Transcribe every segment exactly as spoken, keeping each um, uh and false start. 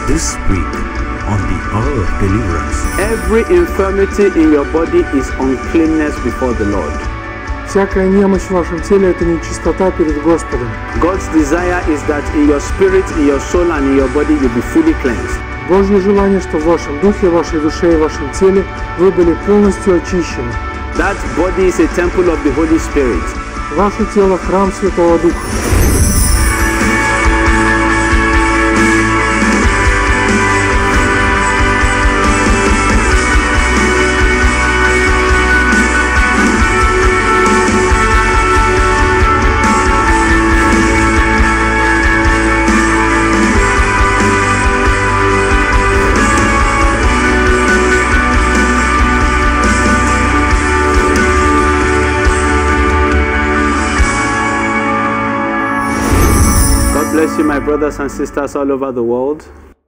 This week on the Hour of Deliverance. Every infirmity in your body is uncleanness before the Lord. Всякая немощь в вашем теле – это нечистота перед Господом. God's desire is that in your spirit, in your soul and in your body you be fully cleansed. Божье желание, что в вашем духе, вашей душе и вашем теле вы были полностью очищены. That body is a temple of the Holy Spirit. Ваше тело – храм Святого Духа. Bless you, my brothers and sisters all over the world.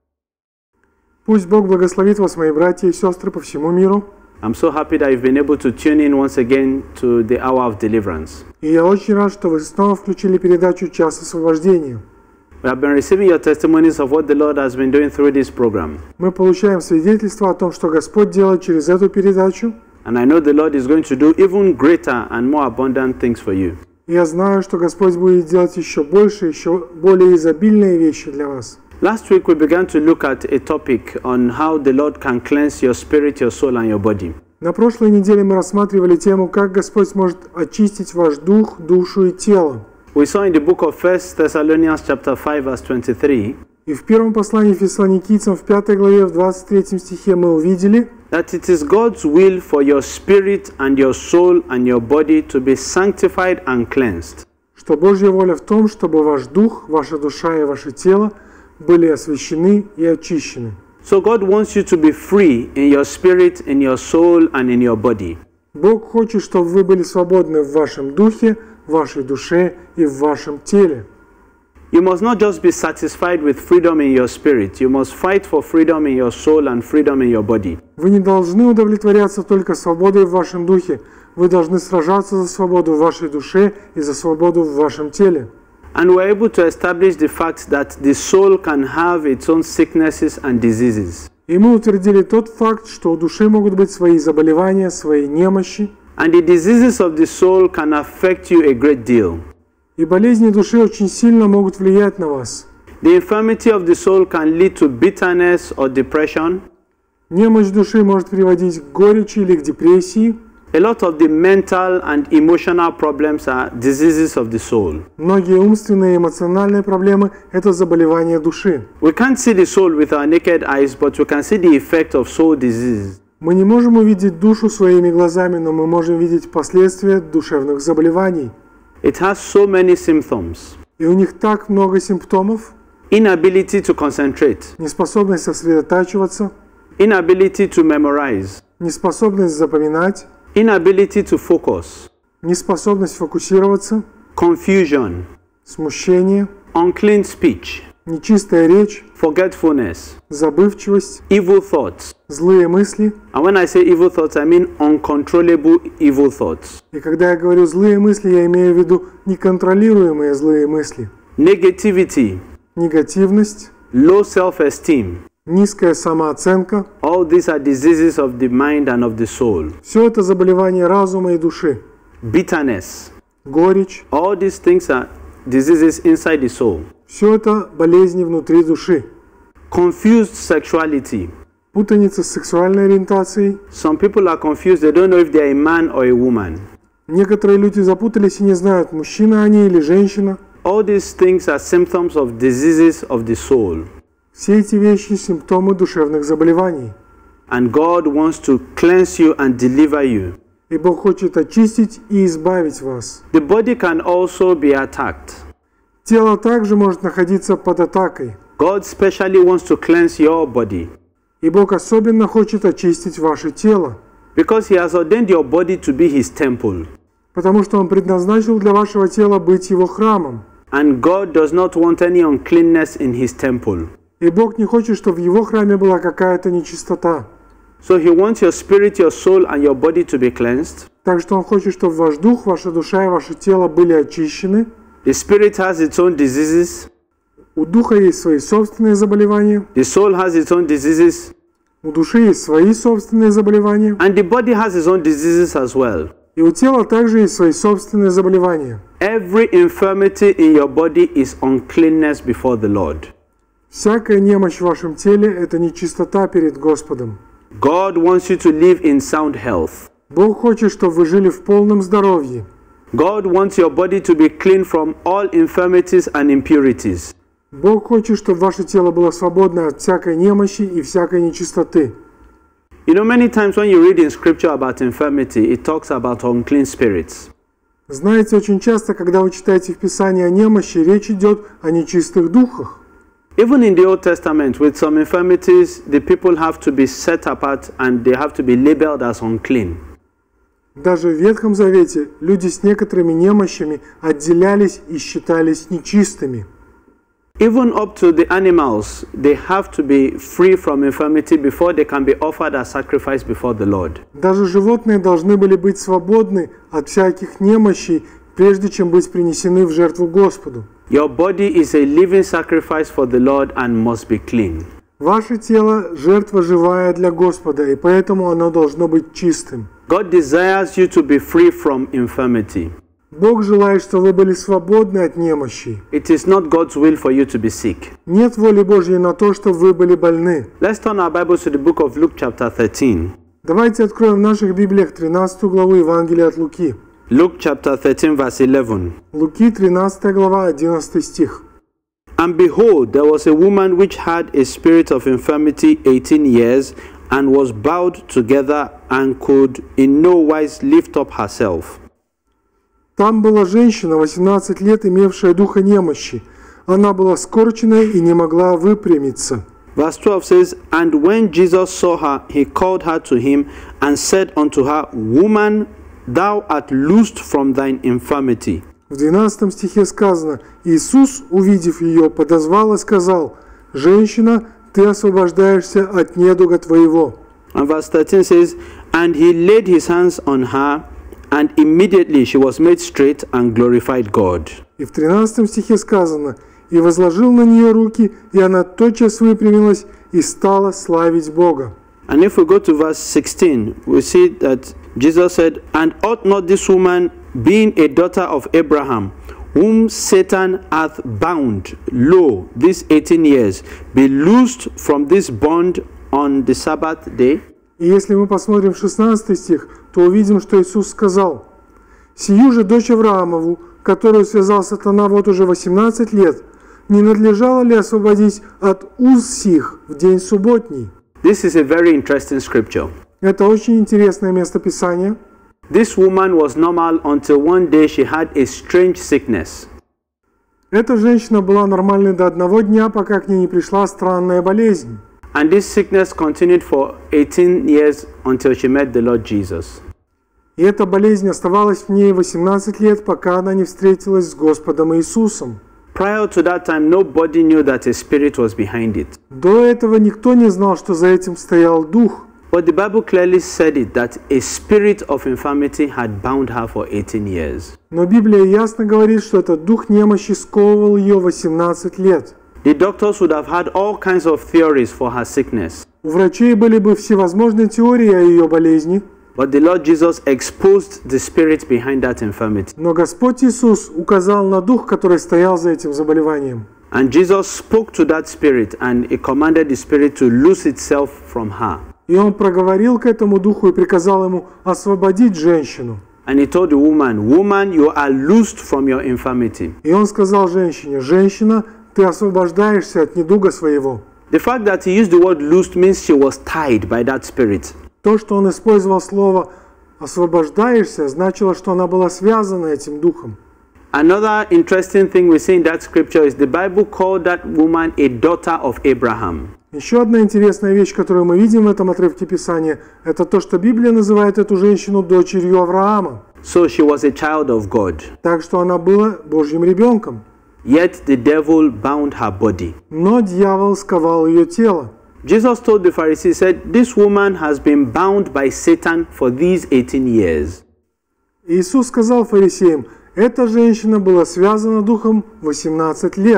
Пусть Бог благословит вас, мои братья и сестры по всему миру. I'm so happy that you've been able to tune in once again to the Hour of Deliverance. И я очень рад, что вы снова включили передачу «Час освобождения». We have been receiving your testimonies of what the Lord has been doing through this program. Мы получаем свидетельство о том, что Господь делает через эту передачу. And I know the Lord is going to do even greater and more abundant things for you. Я знаю, что Господь будет делать еще больше, еще более изобильные вещи для вас. Last week we began to look at a topic on how the Lord can cleanse your spirit, your soul and your body. На прошлой неделе мы рассматривали тему, как Господь сможет очистить ваш дух, душу и тело. We saw in the book of First Thessalonians chapter five verse twenty-three. И в первом послании Фессалоникийцам в пятой главе в двадцать третьем стихе мы увидели, that it is God's will for your spirit and your soul and your body to be sanctified and cleansed. Что Божья воля в том, чтобы ваш дух, ваша душа и ваше тело были освящены и очищены. So God wants you to be free in your spirit, in your soul and in your body. Бог хочет, чтобы вы были свободны в вашем духе, в вашей душе и в вашем теле. You must not just be satisfied with freedom in your spirit. You must fight for freedom in your soul and freedom in your body. Вы не должны удовлетворяться только свободой в вашем духе. Вы должны сражаться за свободу в вашей душе и за свободу в вашем теле. And we're able to establish the fact that the soul can have its own sicknesses and diseases. И мы утвердили тот факт, что у души могут быть свои заболевания, свои немощи. And the diseases of the soul can affect you a great deal. И болезни души очень сильно могут влиять на вас. The infirmity of the soul can lead to bitterness or depression. Немощь души может приводить к горечи или к депрессии. A lot of the mental and emotional problems are diseases of the soul. Многие умственные и эмоциональные проблемы – это заболевания души. We can't see the soul with our naked eyes, but we can see the effect of soul disease. Мы не можем увидеть душу своими глазами, но мы можем видеть последствия душевных заболеваний. It has so many symptoms. И у них так много симптомов. Inability to concentrate. Неспособность сосредотачиваться. Inability to memorize. Неспособность запоминать. Inability to focus. Неспособность фокусироваться. Confusion. Смущение. Unclean speech. Нечистая речь. Forgetfulness. Забывчивость. Evil thoughts. Злые мысли. And when I say evil thoughts, I mean uncontrollable evil thoughts. И когда я говорю злые мысли, я имею в виду неконтролируемые злые мысли. Negativity. Негативность. Low self-esteem. Низкая самооценка. All these are diseases of the mind and of the soul. Все это заболевания разума и души. Bitterness. Горечь. All these things are diseases inside the soul. Все это болезни внутри души. Confused sexuality. Путаница с сексуальной ориентацией. Some people are confused. They don't know if they are a man or a woman. Некоторые люди запутались и не знают, мужчина они или женщина. All these things are symptoms of diseases of the soul. Все эти вещи – симптомы душевных заболеваний. And God wants to cleanse you and deliver you. И Бог хочет очистить и избавить вас. The body can also be attacked. Тело также может находиться под атакой. God specially wants to cleanse your body. И Бог особенно хочет очистить ваше тело. Because He has ordained your body to be His temple. Потому что Он предназначил для вашего тела быть Его храмом. And God does not want any uncleanness in His temple. И Бог не хочет, чтобы в Его храме была какая-то нечистота. So He wants your spirit, your soul and your body to be cleansed. Так что Он хочет, чтобы ваш дух, ваша душа и ваше тело были очищены. The spirit has its own diseases. У духа есть свои собственные заболевания, the soul has its own diseases, у души есть свои собственные заболевания, and the body has its own diseases as well. и у тела также есть свои собственные заболевания. Every infirmity in your body is uncleanness before the Lord. Всякая немощь в вашем теле – это нечистота перед Господом. God wants you to live in sound health. Бог хочет, чтобы вы жили в полном здоровье. God wants your body to be clean from all infirmities and impurities. Бог хочет, чтобы ваше тело было свободно от всякой немощи и всякой нечистоты. You know, many times when you read in scripture about infirmity, it talks about unclean spirits. Знаете, очень часто, когда вы читаете в Писании о немощи, речь идет о нечистых духах. Even in the Old Testament, with some infirmities, the people have to be set apart and they have to be labeled as unclean. Даже в Ветхом Завете люди с некоторыми немощами отделялись и считались нечистыми. Even up to the animals, they have to be free from infirmity before they can be offered as sacrifice before the Lord. Даже животные должны были быть свободны от всяких немощей, прежде чем быть принесены в жертву Господу. Your body is a living sacrifice for the Lord and must be clean. Ваше тело – жертва живая для Господа, и поэтому оно должно быть чистым. God desires you to be free from infirmity. Бог желает, чтобы вы были свободны от немощи. It is not God's will for you to be sick. Нет воли Божьей на то, чтобы вы были больны. Let's turn our Bibles to the book of Luke chapter thirteen. Давайте откроем в наших Библиях тринадцатую главу Евангелия от Луки. Luke chapter thirteen verse eleven. Луки, тринадцатая глава, одиннадцатый стих. And behold, there was a woman which had a spirit of infirmity eighteen years, and was bowed together, and could in no wise lift up herself. Там была женщина, восемнадцать лет, имевшая духа немощи. Она была скорчена и не могла выпрямиться. Verse twelve says, And when Jesus saw her, he called her to him, and said unto her, Woman, thou art loosed from thine infirmity. В двенадцатом стихе сказано: Иисус, увидев ее, подозвал и сказал: «Женщина, ты освобождаешься от недуга твоего». And verse thirteen says, And he laid his hands on her, and immediately she was made straight and glorified God. И в тринадцатом стихе сказано: «И возложил на нее руки, и она тотчас выпрямилась и стала славить Бога». And if we go to verse sixteen, we see that Jesus said, And ought not this woman, being a daughter of Abraham, whom Satan hath bound, lo, these eighteen years, be loosed from this bond on the Sabbath day? И если мы посмотрим в шестнадцатый стих, то увидим, что Иисус сказал: «Сию же дочь Авраамову, которую связал сатана вот уже восемнадцать лет, не надлежало ли освободить от уз сих в день субботний?» This is a very interesting scripture. Это очень интересное местописание. This woman was normal until one day she had a strange sickness. Эта женщина была нормальной до одного дня, пока к ней не пришла странная болезнь. And this sickness continued for eighteen years until she met the Lord Jesus. И эта болезнь оставалась в ней восемнадцать лет, пока она не встретилась с Господом Иисусом. Prior to that time, nobody knew that a spirit was behind it. До этого никто не знал, что за этим стоял дух. But the Bible clearly said it, that a spirit of infirmity had bound her for eighteen years. Но Библия ясно говорит, что этот дух немощи сковывал ее восемнадцать лет. The doctors would have had all kinds of theories for her sickness. У врачей были бы всевозможные теории о ее болезни, But the Lord Jesus exposed the spirit behind that infirmity. но Господь Иисус указал на дух, который стоял за этим заболеванием. And Jesus spoke to that spirit, and he commanded the spirit to loose itself from her. И Он проговорил к этому духу и приказал ему освободить женщину. And he told the woman, Woman, you are loosed from your infirmity. И Он сказал женщине: «Женщина, ты освобождаешься от недуга своего». The fact that he used the word loosed means she was tied by that spirit. То, что Он использовал слово «освобождаешься», значило, что она была связана этим духом. Another interesting thing we see in that scripture is the Bible called that woman a daughter of Abraham. Еще одна интересная вещь, которую мы видим в этом отрывке Писания, это то, что Библия называет эту женщину дочерью Авраама. So she was a child of God. Так что она была Божьим ребенком. Yet the devil bound her body. Но дьявол сковал ее тело. Jesus told the Pharisees, said, This woman has been bound by Satan for these eighteen years. Иисус сказал фарисеям: «Эта женщина была связана духом восемнадцать лет».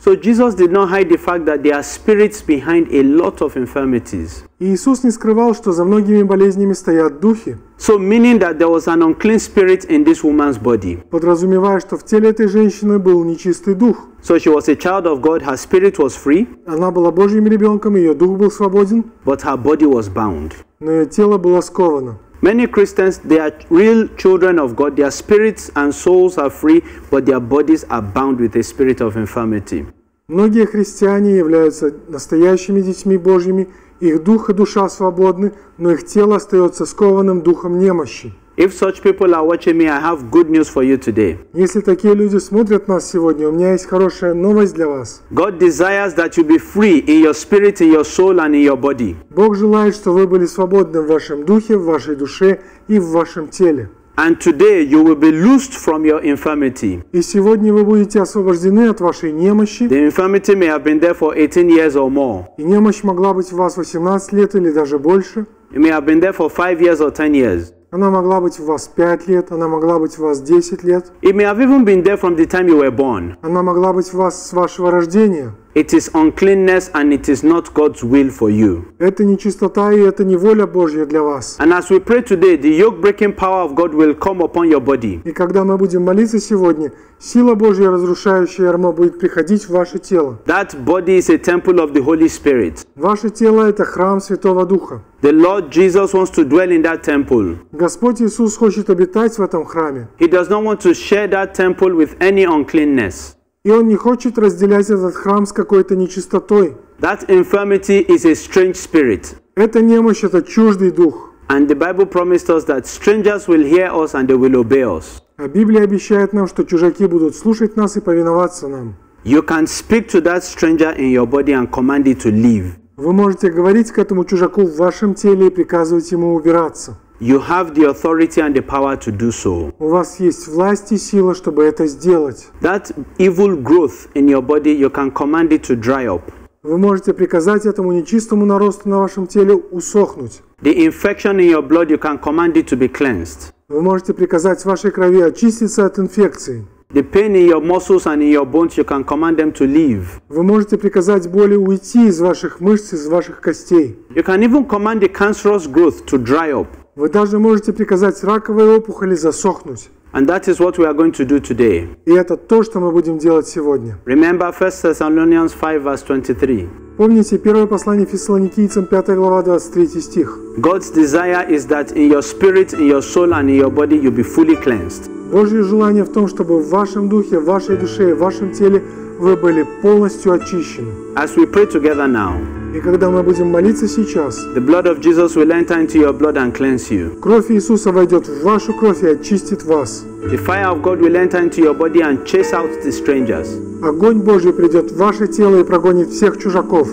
So Jesus did not hide the fact that there are spirits behind a lot of infirmities. И Иисус не скрывал, что за многими болезнями стоят духи, So meaning that there was an unclean spirit in this woman's body. подразумевая, что в теле этой женщины был нечистый дух. So she was a child of God, her spirit was free, Она была Божьим ребенком, ее дух был свободен, but her body was bound. но ее тело было сковано. Many Christians, they are real children of God, their spirits and souls are free, but their bodies are bound with a spirit of infirmity. Многие христиане являются настоящими детьми Божьими, их дух и душа свободны, но их тело остается скованным духом немощи. If such people are watching me, I have good news for you today. Если такие люди смотрят нас сегодня, у меня есть хорошая новость для вас. God desires that you be free in your spirit, in your soul, and in your body. Бог желает, чтобы вы были свободны в вашем духе, в вашей душе и в вашем теле. And today you will be loosed from your infirmity. И сегодня вы будете освобождены от вашей немощи. The infirmity may have been there for eighteen years or more. И немощь могла быть у вас восемнадцать лет или даже больше. It may have been there for five years or ten years. Она могла быть у вас пять лет, она могла быть у вас десять лет. It may have even been there from the time you were born. Она могла быть у вас с вашего рождения. It is uncleanness and it is not God's will for you. Это не чистота и это не воля Божья для вас. And as we pray today, the yoke-breaking power of God will come upon your body. И когда мы будем молиться сегодня, сила Божья, разрушающая ярмо, будет приходить в ваше тело. That body is a temple of the Holy Spirit. Ваше тело – это храм Святого Духа. The Lord Jesus wants to dwell in that temple. Господь Иисус хочет обитать в этом храме. He does not want to share that temple with any uncleanness. И Он не хочет разделять этот храм с какой-то нечистотой. That infirmity is a strange spirit. Эта немощь – это чуждый дух. And the Bible promised us that strangers will hear us and they will obey us. А Библия обещает нам, что чужаки будут слушать нас и повиноваться нам. You can speak to that stranger in your body and command it to leave. Вы можете говорить к этому чужаку в вашем теле и приказывать ему убираться. You have the authority and the power to do so. У вас есть власть и сила, чтобы это сделать. That evil growth in your body, you can command it to dry up. Вы можете приказать этому нечистому наросту на вашем теле усохнуть. The infection in your blood, you can command it to be cleansed. Вы можете приказать вашей крови очиститься от инфекции. The pain in your muscles and in your bones, you can command them to leave. Вы можете приказать боли уйти из ваших мышц, из ваших костей. You can even command the cancerous growth to dry up. Вы даже можете приказать раковой опухоли засохнуть. And that is what we are going to do today. И это то, что мы будем делать сегодня. Remember First Thessalonians five verse twenty-three. Помните первое послание Фессалоникийцам, пятая глава, двадцать третий стих. God's desire is that in your spirit, in your soul and in your body you be fully cleansed. Божье желание в том, чтобы в вашем духе, в вашей душе и в вашем теле вы были полностью очищены. As we pray together now, И когда мы будем молиться сейчас, the blood of Jesus will enter into your blood and cleanse you. кровь Иисуса войдет в вашу кровь и очистит вас. The fire of God will enter into your body and chase out the strangers. Огонь Божий придет в ваше тело и прогонит всех чужаков.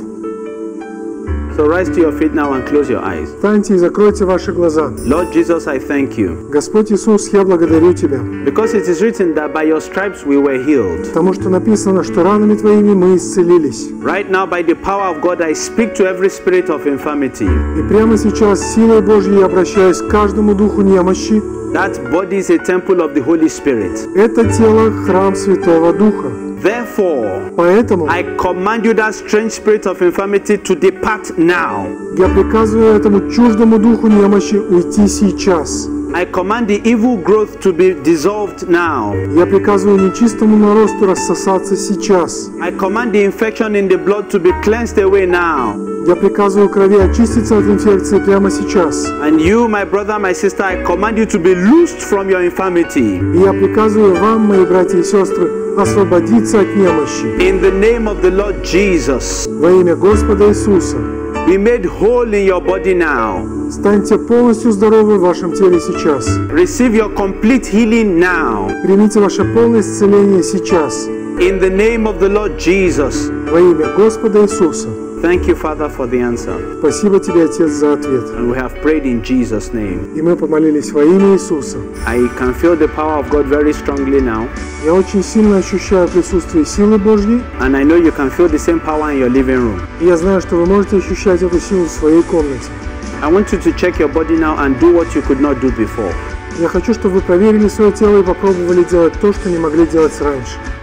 So rise to your feet now and close your eyes. Встаньте и закройте ваши глаза. Lord Jesus, I thank you. Господь Иисус, я благодарю Тебя, Because it is written that by your stripes we were healed. потому что написано, что ранами Твоими мы исцелились. Right now, by the power of God, I speak to every spirit of infirmity. И прямо сейчас силой Божьей я обращаюсь к каждому духу немощи. That body is a temple of the Holy Spirit. Это тело – храм Святого Духа. Therefore, Поэтому I command you that strange spirit of infirmity to depart now. я приказываю этому чуждому духу немощи уйти сейчас. I command the evil growth to be dissolved now. Я приказываю нечистому наросту рассосаться сейчас. I command the infection in the blood to be cleansed away now. Я приказываю крови очиститься от инфекции прямо сейчас. And you, my brother, my sister, I command you to be loosed from your infirmity. И я приказываю вам, мои братья и сестры, освободиться от немощи. In the name of the Lord Jesus, Во имя Господа Иисуса. be made whole in your body now. Станьте полностью здоровы в вашем теле сейчас. Receive your complete healing now. Примите ваше полное исцеление сейчас. In the name of the Lord Jesus. Во имя Господа Иисуса. Thank you, Father, for the answer. Спасибо Тебе, Отец, за ответ. And we have prayed in Jesus' name. И мы помолились во имя Иисуса. I can feel the power of God very strongly now. Я очень сильно ощущаю присутствие силы Божьей. And I know you can feel the same power in your living room. И я знаю, что вы можете ощущать эту силу в своей комнате. I want you to check your body now and do what you could not do before. Я хочу, чтобы вы проверили свое тело и попробовали делать то, что не могли делать раньше.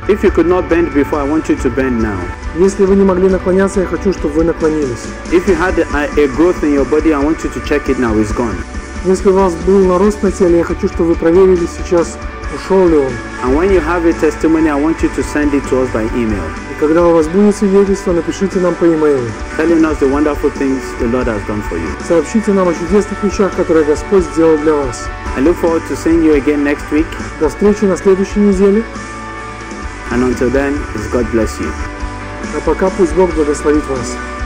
If you could not bend before, I want you to bend now. Если вы не могли наклоняться, я хочу, чтобы вы наклонились. If you had a, a growth in your body, I want you to check it now. It's gone. Если у вас был нарост на теле, я хочу, чтобы вы проверили сейчас, ушел ли он. And when you have a testimony, I want you to send it to us by email. И когда у вас будет свидетельство, напишите нам по e-mail. Telling us the wonderful things the Lord has done for you. Сообщите нам о чудесных вещах, которые Господь сделал для вас. I look forward to seeing you again next week. До встречи на следующей неделе. And until then, God bless you. А пока пусть Бог благословит вас.